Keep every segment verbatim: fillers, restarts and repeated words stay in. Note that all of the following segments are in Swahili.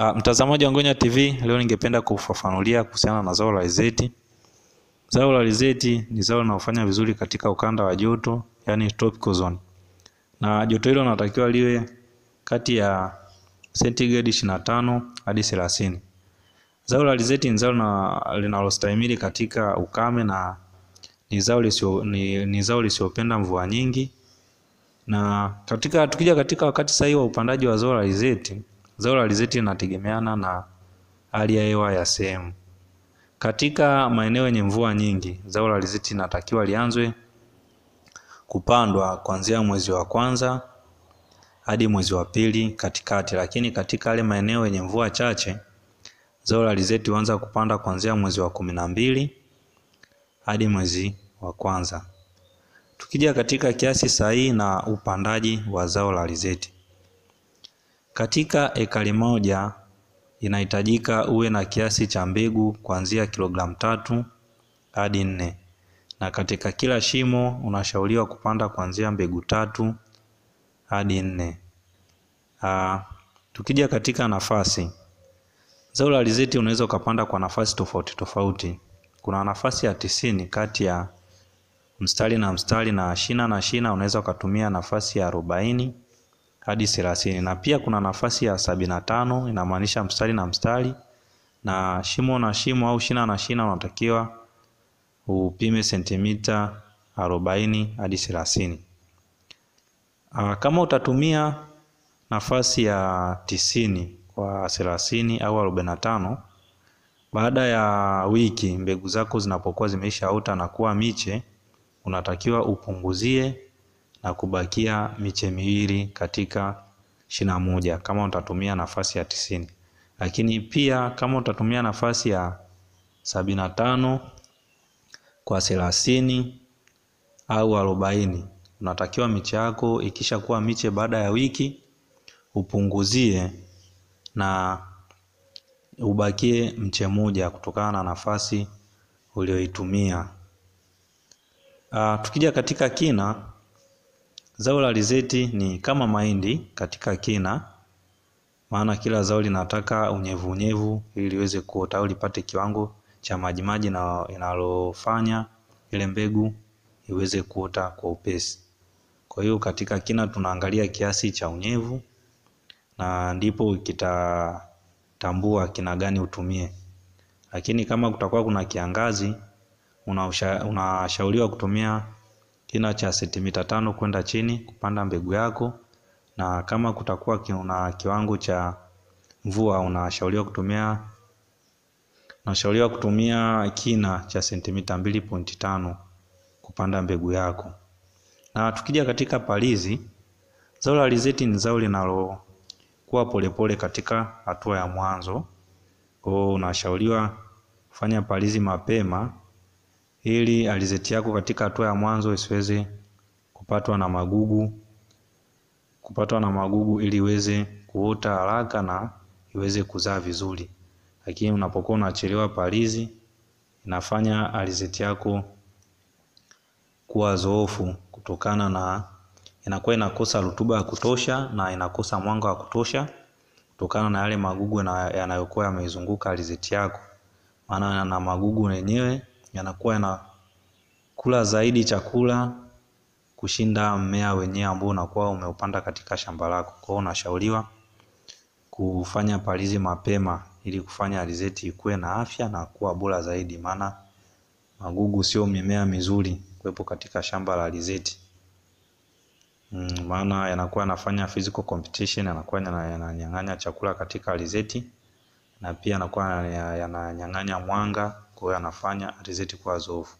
Uh, mtazamaji wa Ngonya T V, leo ningependa kufafanulia kuhusiana na zao la alizeti. Zao la alizeti ni zao linalofanya vizuri katika ukanda wa joto, yani tropical zone. Na joto hilo linatakiwa liwe kati ya sentigredi ishirini na tano hadi thelathini. Zao la alizeti ni zao linalostahimili katika ukame na ni zao lisio ni, ni zao lisiopenda mvua nyingi. Na katika tukija katika wakati sahihi wa upandaji wa zao la alizeti, zao la alizeti linategemeana na hali ya hewa ya sehemu. Katika maeneo yenye mvua nyingi, zao la alizeti linatakiwa lianzwe kupandwa kuanzia mwezi wa kwanza hadi mwezi wa pili katikati, lakini katika yale maeneo yenye mvua chache, zao la alizeti huanza kupanda kuanzia mwezi wa kumi na mbili hadi mwezi wa kwanza. Tukija katika kiasi sahihi na upandaji wa zao la alizeti, katika ekari moja inahitajika uwe na kiasi cha mbegu kuanzia kilogramu tatu hadi nne, na katika kila shimo unashauriwa kupanda kuanzia mbegu tatu hadi nne. Aa, tukija katika nafasi, zao la alizeti unaweza ukapanda kwa nafasi tofauti tofauti. Kuna nafasi ya tisini kati ya mstari na mstari, na shina na shina unaweza ukatumia nafasi ya arobaini hadi thelathini, na pia kuna nafasi ya sabini na tano, inamaanisha mstari na mstari, na shimo na shimo au shina na shina unatakiwa upime sentimita arobaini hadi thelathini. Kama utatumia nafasi ya tisini kwa thelathini au arobaini na tano, baada ya wiki mbegu zako zinapokuwa zimeishaota na kuwa miche, unatakiwa upunguzie na kubakia miche miwili katika shina moja kama utatumia nafasi ya tisini. Lakini pia kama utatumia nafasi ya sabini na tano kwa thelathini au arobaini, unatakiwa miche yako ikisha kuwa miche baada ya wiki upunguzie na ubakie mche moja kutokana na nafasi ulioitumia. Uh, tukija katika kina, zao la alizeti ni kama mahindi katika kina, maana kila zao linataka unyevu unyevu ili liweze kuota au lipate kiwango cha majimaji na inalofanya ile mbegu iweze kuota kwa upesi. Kwa hiyo katika kina tunaangalia kiasi cha unyevu, na ndipo kitatambua kina gani utumie. Lakini kama kutakuwa kuna kiangazi, unashauriwa kutumia kina cha sentimita tano kwenda chini kupanda mbegu yako, na kama kutakuwa kuna kiwango cha mvua unashauriwa kutumia unashauriwa kutumia kina cha sentimita mbili nukta tano kupanda mbegu yako. Na tukija katika palizi, zao la alizeti ni zao linalokuwa polepole katika hatua ya mwanzo. Kwa hiyo unashauriwa kufanya palizi mapema ili alizeti yako katika hatua ya mwanzo isiweze kupatwa na magugu kupatwa na magugu ili iweze kuota haraka na iweze kuzaa vizuri. Lakini unapokuwa unachelewa palizi, inafanya alizeti yako kuwa dhoofu kutokana na inakuwa inakosa rutuba ya kutosha na inakosa mwanga wa kutosha kutokana na yale magugu yanayokuwa yameizunguka alizeti yako. Maana na magugu yenyewe yanakuwa yanakula zaidi chakula kushinda mmea wenyewe ambao unakuwa umeupanda katika shamba lako. Kwa hiyo unashauriwa kufanya palizi mapema ili kufanya alizeti ikue na afya na kuwa bora zaidi, maana magugu sio mimea mizuri kuwepo katika shamba la alizeti. Mm, maana yanakuwa yanafanya physical competition, yanakuwa yananyang'anya chakula katika alizeti, na pia yanakuwa yananyang'anya mwanga, kwa hiyo yanafanya alizeti kuwa dhoofu.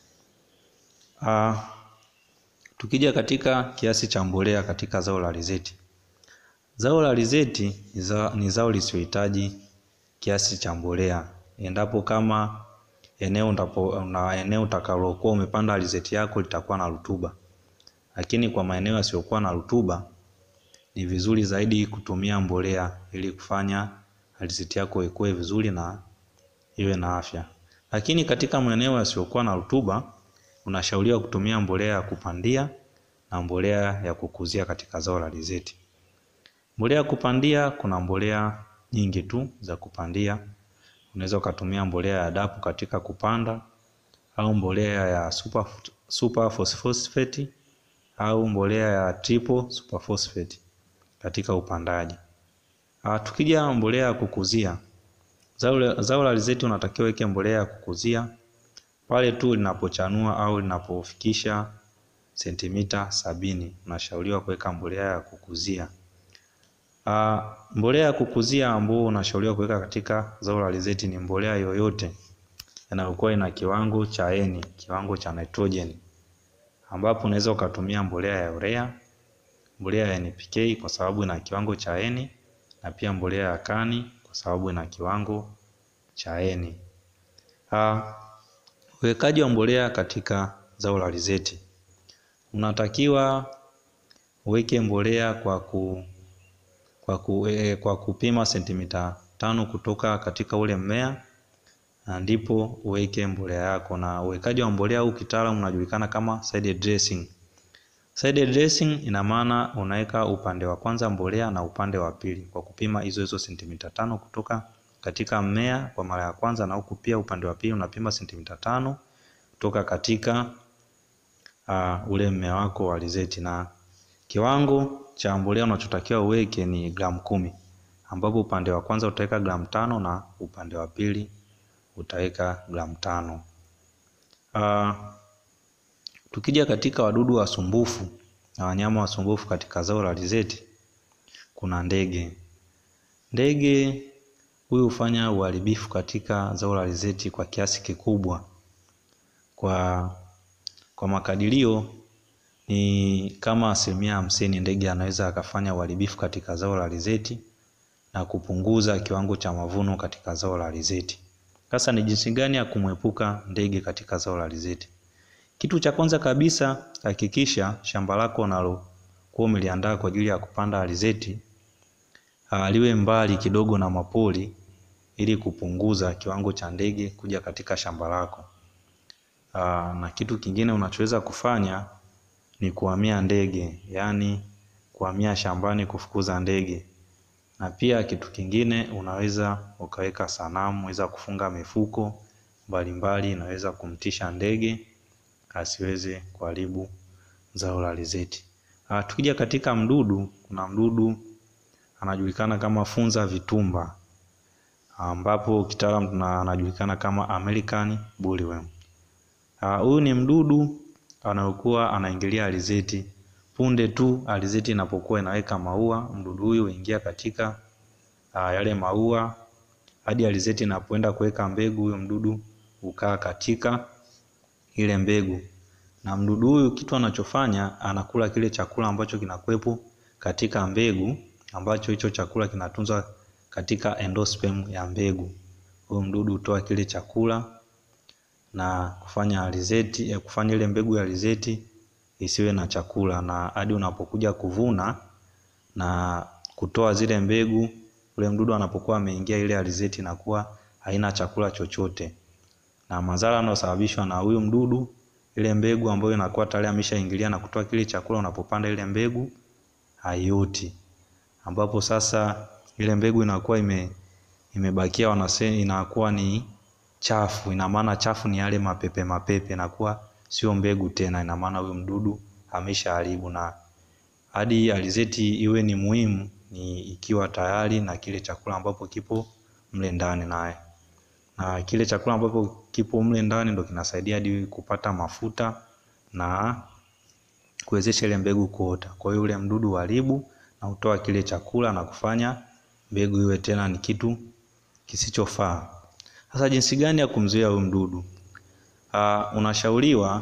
Ah, tukija katika kiasi cha mbolea katika zao la alizeti. Zao la alizeti ni zao lisiohitaji kiasi cha mbolea endapo kama eneo ndapo na eneo utakalokuwa umepanda alizeti yako litakuwa na rutuba. Lakini kwa maeneo yasiyokuwa na rutuba ni vizuri zaidi kutumia mbolea ili kufanya alizeti yako ikue vizuri na iwe na afya. Lakini katika maeneo yasiyokuwa na rutuba unashauriwa kutumia mbolea ya kupandia na mbolea ya kukuzia katika zao la alizeti. Mbolea ya kupandia, kuna mbolea nyingi tu za kupandia. Unaweza ukatumia mbolea ya D A P katika kupanda, au mbolea ya super, super phosphate au mbolea ya triple super phosphate katika upandaji. Ah, tukija mbolea ya kukuzia, zao, zao la alizeti unatakiwa weke mbolea ya kukuzia pale tu linapochanua au linapofikisha sentimita sabini. Unashauriwa kuweka mbolea ya kukuzia. Uh, mbolea ya kukuzia ambao unashauriwa kuweka katika zao la alizeti ni mbolea yoyote inayokuwa ina kiwango cha N, kiwango cha nitrogen, ambapo unaweza ukatumia mbolea ya urea, mbolea ya N P K kwa sababu ina kiwango cha N, na pia mbolea ya kani kwa sababu ina kiwango cha N. Uh, uwekaji wa mbolea katika zao la alizeti, unatakiwa uweke mbolea kwa ku Kwa, ku, e, kwa kupima sentimita tano kutoka katika ule mmea, na ndipo uweke mbolea yako. Na uwekaji wa mbolea huu kitaalamu unajulikana kama side dressing. Side dressing ina maana unaweka upande wa kwanza mbolea na upande wa pili kwa kupima hizo hizo sentimita tano kutoka katika mmea kwa mara ya kwanza, na huku pia upande wa pili unapima sentimita tano kutoka katika uh, ule mmea wako wa alizeti. Na kiwango cha mbolea unachotakiwa uweke ni gramu kumi, ambapo upande wa kwanza utaweka gramu tano na upande wa pili utaweka gramu tano. Uh, tukija katika wadudu wasumbufu na wanyama wasumbufu katika zao la alizeti, kuna ndege. Ndege huyu hufanya uharibifu katika zao la alizeti kwa kiasi kikubwa. Kwa, kwa makadirio ni kama asilimia hamsini ndege anaweza akafanya uharibifu katika zao la alizeti na kupunguza kiwango cha mavuno katika zao la alizeti. Sasa ni jinsi gani ya kumwepuka ndege katika zao la alizeti? Kitu cha kwanza kabisa, hakikisha shamba lako unalokuwa umeliandaa kwa ajili ya kupanda alizeti liwe mbali kidogo na mapori, ili kupunguza kiwango cha ndege kuja katika shamba lako. Aa, na kitu kingine unachoweza kufanya ni kuhamia ndege, yani kuhamia shambani kufukuza ndege. Na pia kitu kingine unaweza ukaweka sanamu, unaweza kufunga mifuko mbalimbali inaweza kumtisha ndege asiweze kuharibu zao la alizeti. Ah, tukija katika mdudu, kuna mdudu anajulikana kama funza vitumba, ambapo kitaalamu anajulikana kama American bollworm. Ah, huyu ni mdudu anayokuwa anaingilia alizeti punde tu alizeti inapokuwa inaweka maua. Mdudu huyu huingia katika uh, yale maua hadi alizeti inapoenda kuweka mbegu. Huyo mdudu ukaa katika ile mbegu, na mdudu huyu kitu anachofanya anakula kile chakula ambacho kinakuwepo katika mbegu, ambacho hicho chakula kinatunzwa katika endosperm ya mbegu. Huyo mdudu hutoa kile chakula na kufanya alizeti eh, kufanya ile mbegu ya alizeti isiwe na chakula, na hadi unapokuja kuvuna na kutoa zile mbegu, ule mdudu anapokuwa ameingia ile alizeti inakuwa haina chakula chochote. Na madhara yanayosababishwa na huyu mdudu, ile mbegu ambayo inakuwa tayari ameshaingilia na kutoa kile chakula, unapopanda ile mbegu haioti, ambapo sasa ile mbegu inakuwa ime imebakia wanasema inakuwa ni chafu. Ina maana chafu ni yale mapepe mapepe, inakuwa sio mbegu tena. Ina maana huyo mdudu ameshaharibu, na hadi alizeti iwe ni muhimu ni ikiwa tayari na kile chakula ambapo kipo mle ndani, naye na kile chakula ambapo kipo mle ndani ndio kinasaidia hadi kupata mafuta na kuwezesha ile mbegu kuota. Kwa hiyo ule mdudu haribu na utoa kile chakula na kufanya mbegu iwe tena ni kitu kisichofaa. Sasa jinsi gani ya kumzuia huyu mdudu? Uh, unashauriwa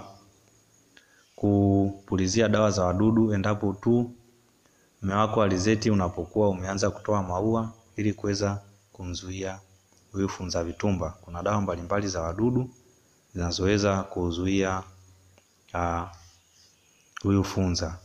kupulizia dawa za wadudu endapo tu mmea wako wa alizeti unapokuwa umeanza kutoa maua, ili kuweza kumzuia huyu funza vitumba. Kuna dawa mbalimbali za wadudu zinazoweza kuzuia uh, huyu funza.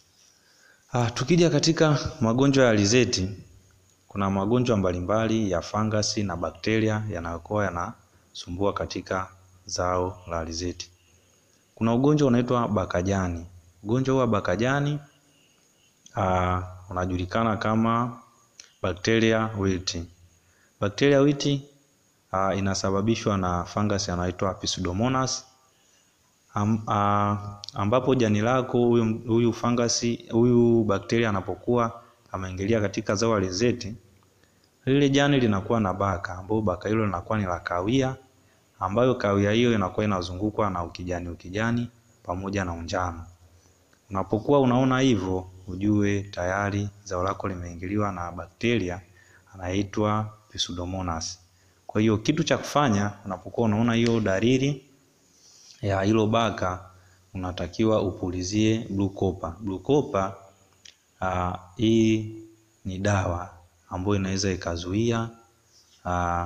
Uh, tukija katika magonjwa ya alizeti, kuna magonjwa mbalimbali ya fangasi na bakteria yanayokuwa yanasumbua katika zao la alizeti. Kuna ugonjwa unaitwa bakajani. Ugonjwa wa bakajani uh, unajulikana kama bacteria wilt. Bacteria wilt uh, inasababishwa na fungus anaitwa Pseudomonas Am, uh, ambapo jani lako huyu huyu fangasi huyu bakteria anapokuwa ameingilia katika zao la alizeti, lile jani linakuwa na baka, ambapo baka hilo linakuwa ni la kahawia, ambayo kahawia hiyo inakuwa inazungukwa na ukijani ukijani pamoja na unjano. Unapokuwa unaona hivyo, ujue tayari zao lako limeingiliwa na bakteria anaitwa Pseudomonas. Kwa hiyo kitu cha kufanya unapokuwa unaona hiyo dalili ya hilo baka, unatakiwa upulizie Blue Copper. Blue Copper uh, hii ni dawa ambayo inaweza ikazuia uh,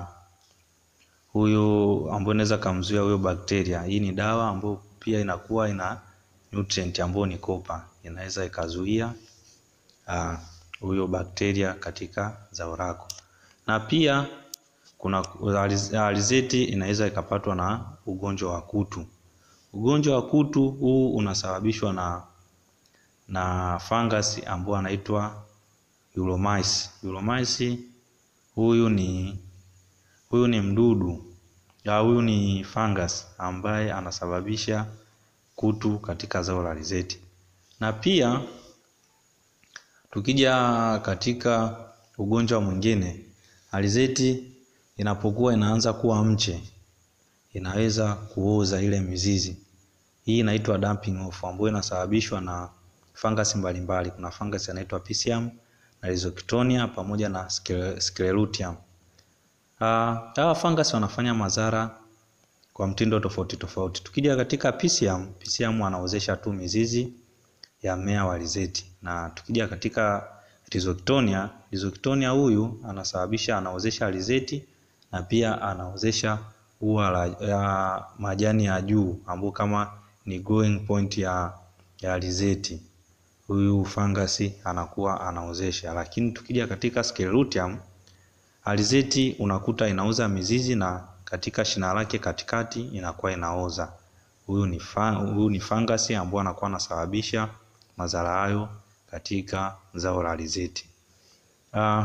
huyo ambayo inaweza kumzuia huyo bakteria. Hii ni dawa ambayo pia inakuwa ina nutrient ambayo ni copper, inaweza ikazuia uh, huyo bakteria katika zao lako. Na pia kuna alizeti inaweza ikapatwa na ugonjwa wa kutu. Ugonjwa wa kutu huu unasababishwa na na fungus ambao anaitwa Euromyces. Euromyces huyu ni huyu ni mdudu au huyu ni fungus ambaye anasababisha kutu katika zao la alizeti. Na pia tukija katika ugonjwa mwingine, alizeti inapokuwa inaanza kuwa mche, inaweza kuoza ile mizizi. Hii inaitwa damping off, ambayo inasababishwa na fungus mbalimbali. Kuna fungus inaitwa Pisium na Rhizoctonia pamoja na Sclerotium. Ah, hawa fungus wanafanya madhara kwa mtindo tofauti tofauti. Tukija katika Pisium, Pisium anaozesha tu mizizi ya mmea wa alizeti. Na tukija katika Rhizoctonia, Rhizoctonia huyu anasababisha anaozesha alizeti na pia anaozesha ua la ya majani ya juu ambao kama ni growing point ya ya alizeti. Huyu fangasi anakuwa anaozesha. Lakini tukija katika Sclerotium, alizeti unakuta inauza mizizi na katika shina lake katikati inakuwa inaoza. Huyu ni huyu ni fangasi ambao anakuwa anasababisha madhara hayo katika zao la alizeti. Uh,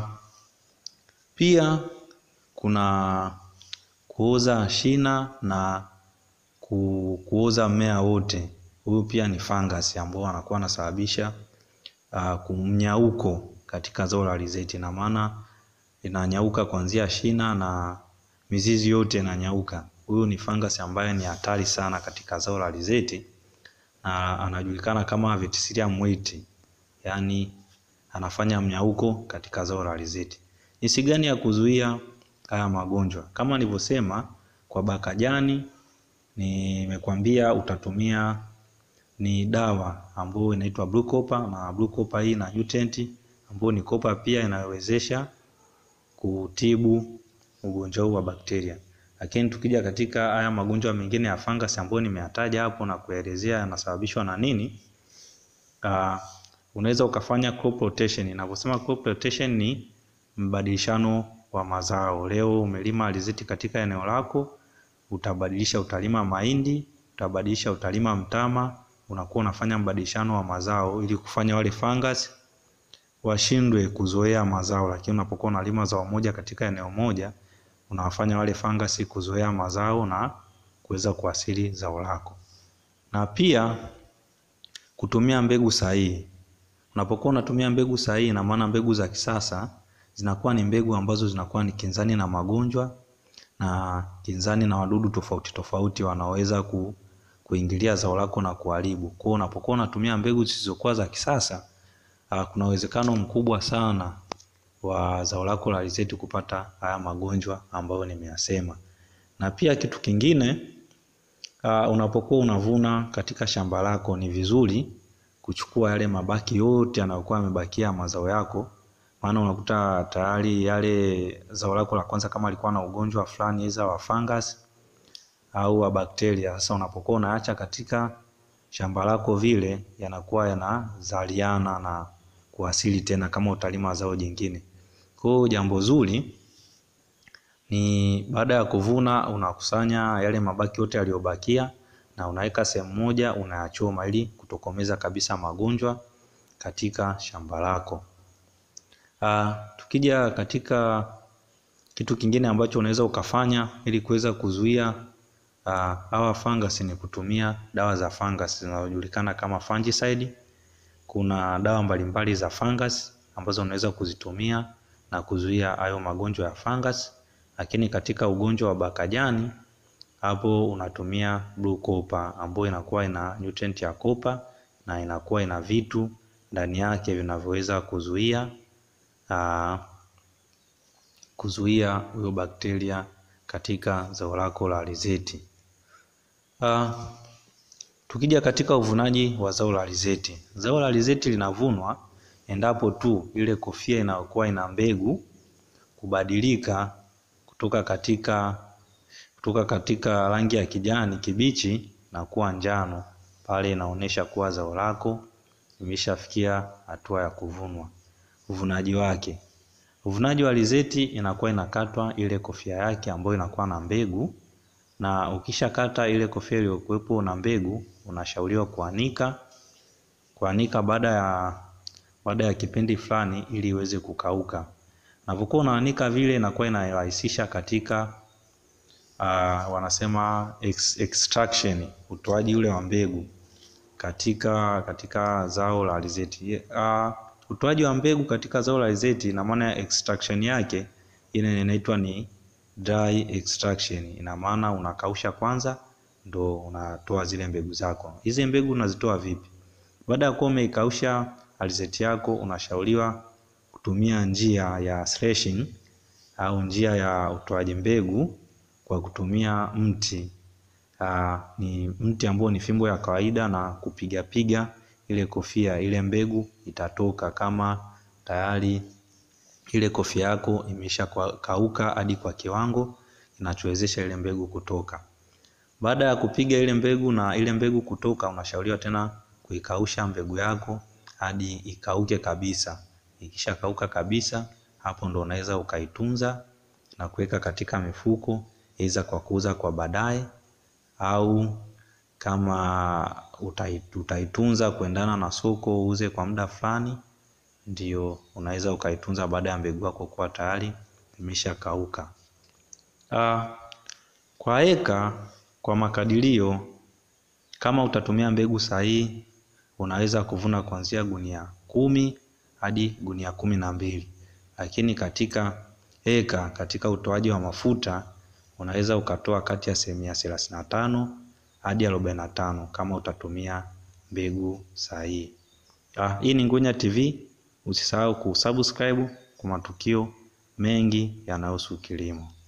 pia kuna kuoza shina na ku, kuoza mmea wote. Huyu pia ni fungus ambao anakuwa anasababisha uh, kumnyauko katika zao la alizeti, na maana inanyauka kuanzia shina na mizizi yote inanyauka. Huyu ni fungus ambaye ni hatari sana katika zao la alizeti na anajulikana kama Verticillium wilt, yani anafanya mnyauko katika zao la alizeti. Jinsi gani ya kuzuia haya magonjwa? Kama nilivyosema kwa baka jani, nimekwambia utatumia ni dawa ambayo inaitwa Blue Copper, na Blue Copper hii na nutrient ambayo ni copper pia inayowezesha kutibu ugonjwa huu wa bakteria. Lakini tukija katika haya magonjwa mengine ya fungus ambayo nimeyataja hapo na kuelezea yanasababishwa na nini, uh, unaweza ukafanya crop rotation. Ninaposema crop rotation ni mbadilishano wa mazao. Leo umelima alizeti katika eneo lako, utabadilisha utalima mahindi, utabadilisha utalima mtama, unakuwa unafanya mbadilishano wa mazao ili kufanya wale fungus washindwe kuzoea mazao. Lakini unapokuwa unalima zao moja katika eneo moja, unawafanya wale fungus kuzoea mazao na kuweza kuasili zao lako. Na pia kutumia mbegu sahihi. Unapokuwa unatumia mbegu sahihi, na maana mbegu za kisasa zinakuwa ni mbegu ambazo zinakuwa ni kinzani na magonjwa na kinzani na wadudu tofauti tofauti wanaoweza ku, kuingilia zao lako na kuharibu. Kwa hiyo unapokuwa unatumia mbegu zisizokuwa za kisasa, uh, kuna uwezekano mkubwa sana wa zao lako la alizeti kupata haya magonjwa ambayo nimeyasema. Na pia kitu kingine, uh, unapokuwa unavuna katika shamba lako, ni vizuri kuchukua yale mabaki yote yanayokuwa yamebakia mazao yako, maana unakuta tayari yale zao lako la kwanza kama alikuwa na ugonjwa fulani iza wa fungus au wa bakteria. Sasa unapokuwa unaacha katika shamba lako, vile yanakuwa yanazaliana na kuasili tena kama utalima zao jingine. Kwa hiyo jambo zuri ni baada ya kuvuna unakusanya yale mabaki yote yaliyobakia na unaweka sehemu moja, unayachoma ili kutokomeza kabisa magonjwa katika shamba lako. Uh, tukija katika kitu kingine ambacho unaweza ukafanya ili kuweza kuzuia uh, hawa fungus ni kutumia dawa za fungus zinazojulikana kama fungicide. Kuna dawa mbalimbali za fungus ambazo unaweza kuzitumia na kuzuia hayo magonjwa ya fungus, lakini katika ugonjwa wa bakajani hapo unatumia blue copper ambayo inakuwa ina nutrient ya copper na inakuwa ina vitu ndani yake vinavyoweza kuzuia uh, kuzuia huyo bakteria katika zao lako la alizeti. Uh, tukija katika uvunaji wa zao la alizeti, zao la alizeti linavunwa endapo tu ile kofia inayokuwa ina mbegu kubadilika kutoka katika kutoka katika rangi ya kijani kibichi na kuwa njano. Pale inaonyesha kuwa zao lako limeshafikia hatua ya kuvunwa. Uvunaji wake, uvunaji wa alizeti inakuwa inakatwa ile kofia yake ambayo inakuwa na mbegu, na ukishakata ile kofia iliyokuwepo na mbegu unashauriwa kuanika kuanika baada ya baada ya kipindi fulani ili iweze kukauka. Unapokuwa unaanika vile inakuwa inarahisisha katika uh, wanasema ex, extraction, utoaji ule wa mbegu katika katika zao la alizeti. Uh, utoaji wa mbegu katika zao la alizeti ina maana ya extraction yake ile inaitwa ni dry extraction. Ina maana unakausha kwanza ndo unatoa zile mbegu zako. Hizi mbegu unazitoa vipi? Baada ya kuwa umeikausha alizeti yako, unashauriwa kutumia njia ya threshing au njia ya utoaji mbegu kwa kutumia mti. Aa, ni mti ambao ni fimbo ya kawaida, na kupiga piga ile kofia, ile mbegu itatoka kama tayari ile kofia yako imesha kauka hadi kwa kiwango kinachowezesha ile mbegu kutoka. Baada ya kupiga ile mbegu na ile mbegu kutoka, unashauriwa tena kuikausha mbegu yako hadi ikauke kabisa. Ikisha kauka kabisa, hapo ndo unaweza ukaitunza na kuweka katika mifuko, iza kwa kuuza kwa baadaye, au kama utaitunza kuendana na soko uuze kwa muda fulani, ndio unaweza ukaitunza baada ya mbegu yako kuwa tayari imesha kauka. Ah, kwa eka, kwa makadirio, kama utatumia mbegu sahihi unaweza kuvuna kuanzia gunia kumi hadi gunia kumi na mbili. Lakini katika eka, katika utoaji wa mafuta, unaweza ukatoa kati ya asilimia thelathini na tano hadi arobaini na tano kama utatumia mbegu sahihi. Ah, hii ni Ngunya T V. Usisahau kusubscribe kwa matukio mengi yanayohusu kilimo.